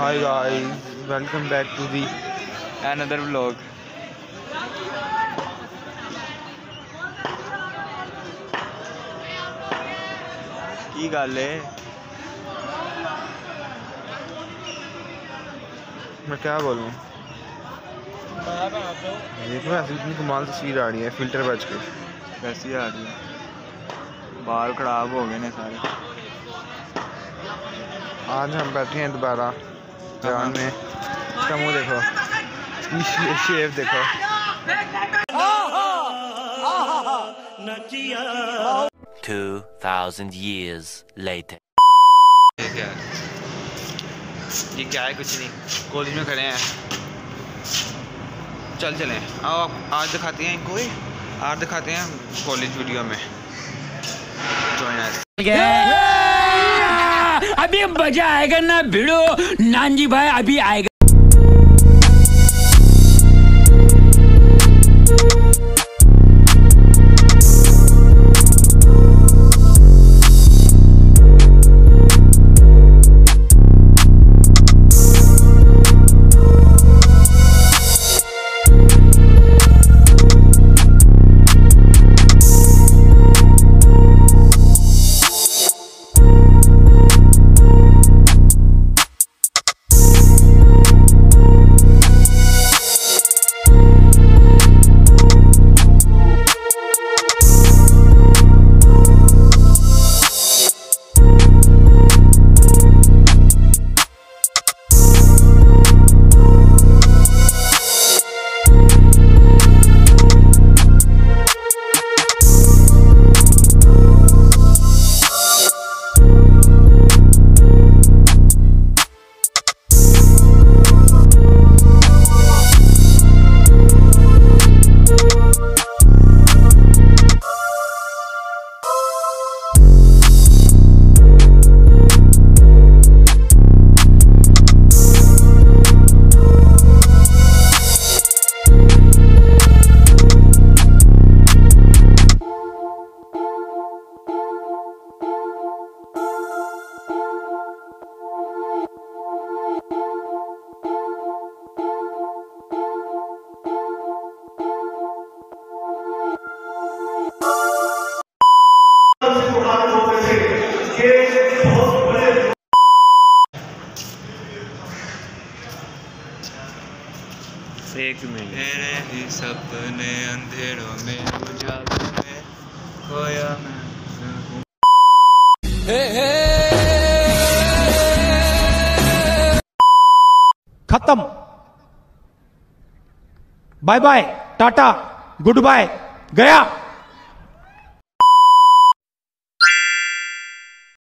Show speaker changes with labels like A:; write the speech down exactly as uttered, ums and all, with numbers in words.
A: Hi guys, welcome back to the
B: another vlog. की गल है?
A: मैं क्या बोलूँ? देखो ऐसी इतनी कमाल तस्वीर आ रही है फिल्टर बच के।
B: कैसी आ रही है? बाल खराब हो गए ने सारे।
A: आज हम बैठे हैं दोबारा जान में। इसका मुँह देखो, इसकी शेप देखो।
C: Two thousand years later.
A: ये क्या है? ये क्या है? कुछ नहीं, कॉलेज में खड़े हैं। चल चलें, आओ आज दिखाते हैं इनको, आज दिखाते हैं कॉलेज वीडियो में।
D: अभी मजा आएगा ना भिड़ो नानजी भाई, अभी आएगा।
A: एक मिनट।
B: तेरे ही सपने अंधेरों में उजालों में खोया मैं।
E: खत्म, बाय बाय, टाटा, गुड बाय, गया।